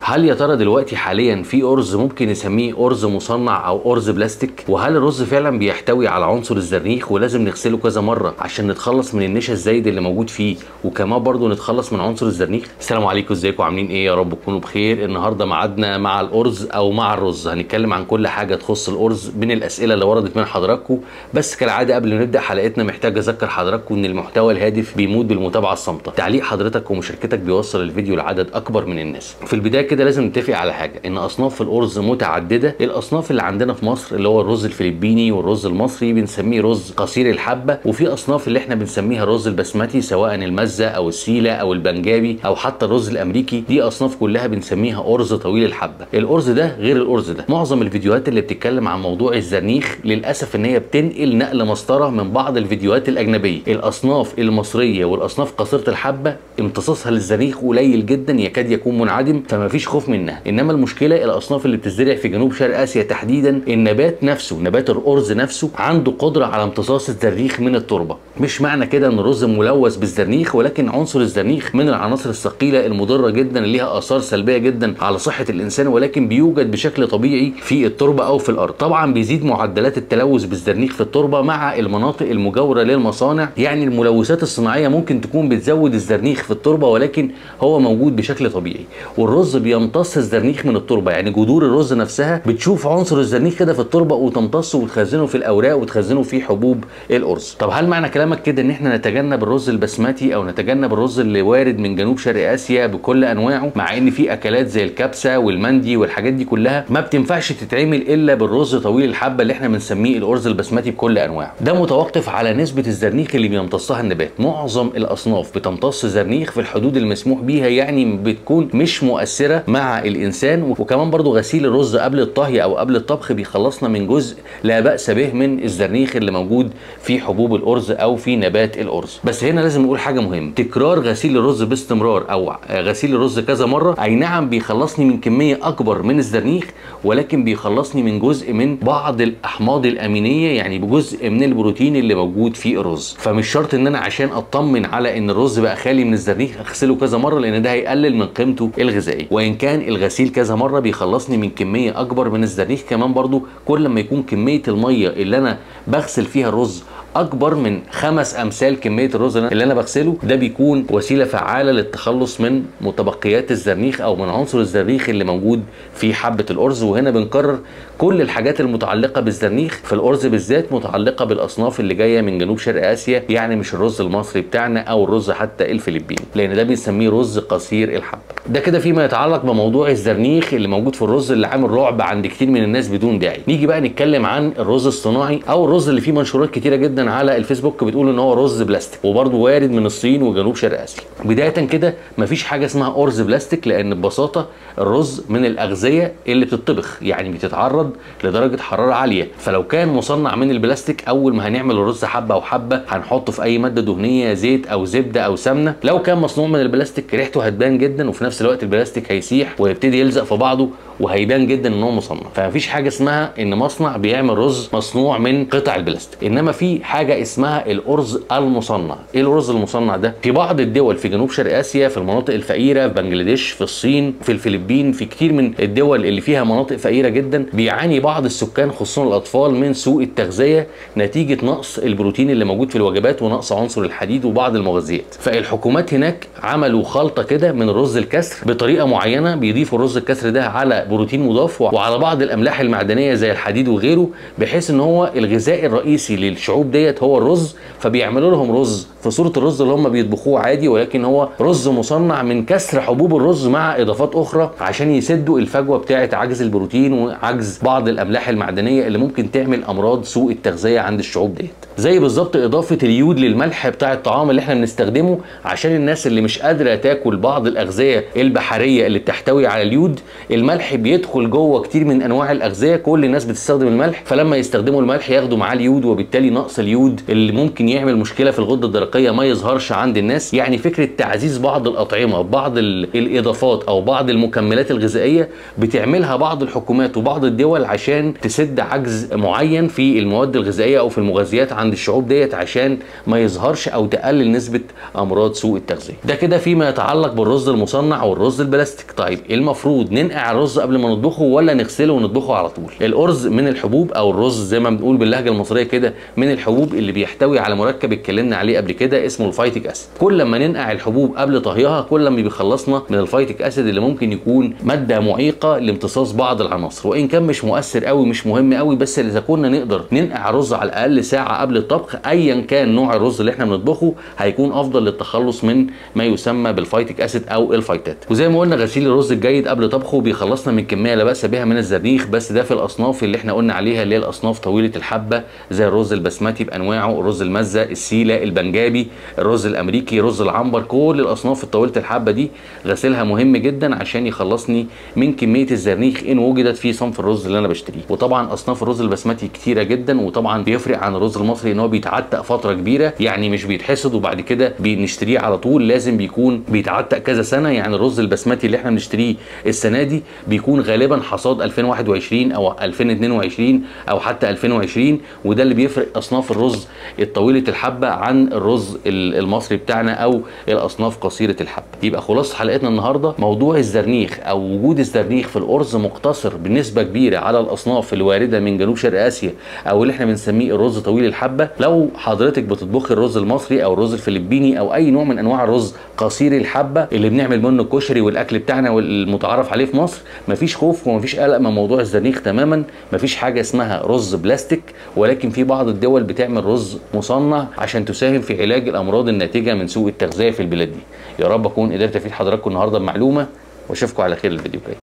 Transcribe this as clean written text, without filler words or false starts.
هل يا ترى دلوقتي حاليا في ارز ممكن نسميه ارز مصنع او ارز بلاستيك؟ وهل الرز فعلا بيحتوي على عنصر الزرنيخ ولازم نغسله كذا مره عشان نتخلص من النشا الزايد اللي موجود فيه وكمان برضه نتخلص من عنصر الزرنيخ؟ السلام عليكم، ازيكم عاملين ايه؟ يا رب تكونوا بخير. النهارده ميعادنا مع الارز او مع الرز، هنتكلم عن كل حاجه تخص الارز من الاسئله اللي وردت من حضراتكم. بس كالعاده قبل ما نبدا حلقتنا محتاج اذكر حضراتكم ان المحتوى الهادف بيموت بالمتابعه الصامته. تعليق حضرتك ومشاركتك بيوصل الفيديو لعدد اكبر من الناس. في البدايه كده لازم نتفق على حاجه، ان اصناف الارز متعدده. الاصناف اللي عندنا في مصر اللي هو الرز الفلبيني والرز المصري بنسميه رز قصير الحبه، وفي اصناف اللي احنا بنسميها الرز البسمتي سواء المزه او السيله او البنجابي او حتى الرز الامريكي. دي اصناف كلها بنسميها ارز طويل الحبه. الارز ده غير الارز ده. معظم الفيديوهات اللي بتتكلم عن موضوع الزرنيخ للاسف ان هي بتنقل نقل مسطره من بعض الفيديوهات الاجنبيه. الاصناف المصريه والاصناف قصيره الحبه امتصاصها للزرنيخ قليل جدا، يكاد يكون منعدم، فما فيش خوف منها. انما المشكله الاصناف اللي بتزرع في جنوب شرق اسيا تحديدا، النبات نفسه نبات الارز نفسه عنده قدره على امتصاص الزرنيخ من التربه. مش معنى كده ان الرز ملوث بالزرنيخ، ولكن عنصر الزرنيخ من العناصر الثقيله المضره جدا اللي ليها اثار سلبيه جدا على صحه الانسان، ولكن بيوجد بشكل طبيعي في التربه او في الارض. طبعا بيزيد معدلات التلوث بالزرنيخ في التربه مع المناطق المجاوره للمصانع. يعني الملوثات الصناعيه ممكن تكون بتزود الزرنيخ في التربه، ولكن هو موجود بشكل طبيعي. والرز بيمتص الزرنيخ من التربه، يعني جذور الرز نفسها بتشوف عنصر الزرنيخ كده في التربه وتمتصه وتخزنه في الاوراق وتخزنه في حبوب الارز. طب هل معنى كلامك كده ان احنا نتجنب الرز البسمتي او نتجنب الرز اللي وارد من جنوب شرق اسيا بكل انواعه، مع ان في اكلات زي الكبسه والمندي والحاجات دي كلها ما بتنفعش تتعمل الا بالرز طويل الحبه اللي احنا بنسميه الارز البسمتي بكل انواعه؟ ده متوقف على نسبه الزرنيخ اللي بيمتصها النبات. معظم الاصناف بتمتص زرنيخ في الحدود المسموح بيها، يعني بتكون مش مؤثره مع الانسان. وكمان برضو غسيل الرز قبل الطهي او قبل الطبخ بيخلصنا من جزء لا باس به من الزرنيخ اللي موجود في حبوب الارز او في نبات الارز. بس هنا لازم نقول حاجه مهمه، تكرار غسيل الرز باستمرار او غسيل الرز كذا مره اي نعم بيخلصني من كميه اكبر من الزرنيخ، ولكن بيخلصني من جزء من بعض الاحماض الامينيه، يعني بجزء من البروتين اللي موجود في الرز. فمش شرط ان انا عشان اطمن على ان الرز بقى خالي من الزرنيخ اغسله كذا مره، لان ده هيقلل من قيمته الغذائيه. وان كان الغسيل كذا مره بيخلصني من كميه اكبر من الزرنيخ، كمان برضو كل ما يكون كميه الميه اللي انا بغسل فيها الرز اكبر من 5 امثال كميه الرز اللي انا بغسله، ده بيكون وسيله فعاله للتخلص من متبقيات الزرنيخ او من عنصر الزرنيخ اللي موجود في حبه الارز. وهنا بنكرر كل الحاجات المتعلقه بالزرنيخ في الارز بالذات متعلقه بالاصناف اللي جايه من جنوب شرق اسيا، يعني مش الرز المصري بتاعنا او الرز حتى الفلبيني، لان ده بنسميه رز قصير الحبه. ده كده فيما يتعلق بموضوع الزرنيخ اللي موجود في الرز اللي عامل رعب عند كتير من الناس بدون داعي. نيجي بقى نتكلم عن الرز الصناعي او الرز اللي فيه منشورات كتيره جدا على الفيسبوك بتقول ان هو رز بلاستيك، وبرده وارد من الصين وجنوب شرق اسيا. بدايه كده مفيش حاجه اسمها ارز بلاستيك، لان ببساطه الرز من الاغذيه اللي بتطبخ، يعني بتتعرض لدرجه حراره عاليه. فلو كان مصنع من البلاستيك، اول ما هنعمل الرز حبه او حبه هنحطه في اي ماده دهنيه، زيت او زبده او سمنه. لو كان مصنوع من البلاستيك ريحته هتبان جدا، وفي نفس الوقت البلاستيك هيسيح ويبتدي يلزق في بعضه وهيبان جدا ان هو مصنع. فمفيش حاجه اسمها ان مصنع بيعمل رز مصنوع من قطع البلاستيك، انما في حاجه اسمها الارز المصنع. ايه الرز المصنع ده؟ في بعض الدول في جنوب شرق اسيا، في المناطق الفقيره، في بنجلاديش، في الصين، في الفلبين، في كتير من الدول اللي فيها مناطق فقيره جدا، بيعاني بعض السكان خصوصا الاطفال من سوء التغذيه نتيجه نقص البروتين اللي موجود في الوجبات ونقص عنصر الحديد وبعض المغذيات. فالحكومات هناك عملوا خلطه كده من الرز الكسر بطريقه معينه، بيضيفوا الرز الكسر ده على بروتين مضاف وعلى بعض الاملاح المعدنيه زي الحديد وغيره، بحيث ان هو الغذاء الرئيسي للشعوب ديت هو الرز. فبيعملوا لهم رز في صوره الرز اللي هم بيطبخوه عادي، ولكن هو رز مصنع من كسر حبوب الرز مع اضافات اخرى عشان يسدوا الفجوه بتاعه عجز البروتين وعجز بعض الاملاح المعدنيه اللي ممكن تعمل امراض سوء التغذيه عند الشعوب ديت. زي بالظبط اضافه اليود للملح بتاع الطعام اللي احنا بنستخدمه عشان الناس اللي مش قادره تاكل بعض الاغذيه البحريه اللي بتحتوي على اليود. الملح بيدخل جوه كتير من انواع الاغذيه، كل الناس بتستخدم الملح، فلما يستخدموا الملح ياخدوا معاه اليود، وبالتالي نقص اليود اللي ممكن يعمل مشكله في الغده الدرقيه ما يظهرش عند الناس. يعني فكره تعزيز بعض الاطعمه، بعض الاضافات او بعض المكملات الغذائيه بتعملها بعض الحكومات وبعض الدول عشان تسد عجز معين في المواد الغذائيه او في المغذيات عند الشعوب ديت، عشان ما يظهرش او تقلل نسبه امراض سوء التغذيه. ده كده فيما يتعلق بالرز المصنع والرز البلاستيك. طيب المفروض ننقع الرز قبل ما نطبخه ولا نغسله ونطبخه على طول؟ الارز من الحبوب، او الرز زي ما بنقول باللهجه المصريه كده من الحبوب اللي بيحتوي على مركب اتكلمنا عليه قبل كده اسمه الفيتيك اسيد. كل ما ننقع الحبوب قبل طهيها كل ما بيخلصنا من الفيتيك اسيد اللي ممكن يكون ماده معيقه لامتصاص بعض العناصر، وان كان مش مؤثر قوي مش مهم قوي، بس اذا كنا نقدر ننقع رز على الاقل ساعه قبل الطبخ ايا كان نوع الرز اللي احنا بنطبخه هيكون افضل للتخلص من ما يسمى بالفيتيك اسيد او الفيتات. وزي ما قلنا غسيل الرز الجيد قبل طبخه بيخلصنا من كميه لا باس بها من الزرنيخ، بس ده في الاصناف اللي احنا قلنا عليها اللي هي الاصناف طويله الحبه زي الرز البسمتي بانواعه، الرز المزه، السيله، البنجابي، الرز الامريكي، رز العنبر. كل الاصناف الطويله الحبه دي غسيلها مهم جدا عشان يخلصني من كميه الزرنيخ ان وجدت في صنف الرز اللي انا بشتريه. وطبعا اصناف الرز البسمتي كتيره جدا، وطبعا بيفرق عن الرز المصري ان هو بيتعتق فتره كبيره، يعني مش بيتحصد وبعد كده بنشتريه على طول، لازم بيكون بيتعتق كذا سنه. يعني الرز البسمتي اللي احنا بنشتريه السنه دي بيكون غالبا حصاد 2021 او 2022 او حتى 2020، وده اللي بيفرق اصناف الرز الطويله الحبه عن الرز المصري بتاعنا او الاصناف قصيره الحبه. يبقى خلاص حلقتنا النهارده موضوع الزرنيخ او وجود الزرنيخ في الارز مقتصر بنسبه كبيره على الاصناف الوارده من جنوب شرق اسيا او اللي احنا بنسميه الرز طويل الحبه. لو حضرتك بتطبخي الرز المصري او الرز الفلبيني او اي نوع من انواع الرز قصير الحبه اللي بنعمل منه الكشري والاكل بتاعنا والمتعارف عليه في مصر، مفيش خوف ومفيش قلق من موضوع الزرنيخ تماما. مفيش حاجه اسمها رز بلاستيك، ولكن في بعض الدول بتعمل رز مصنع عشان تساهم في علاج الامراض الناتجه من سوء التغذيه في البلاد دي. يا رب اكون قدرت افيد حضراتكم النهارده بمعلومه، واشوفكم على خير الفيديو الجاي.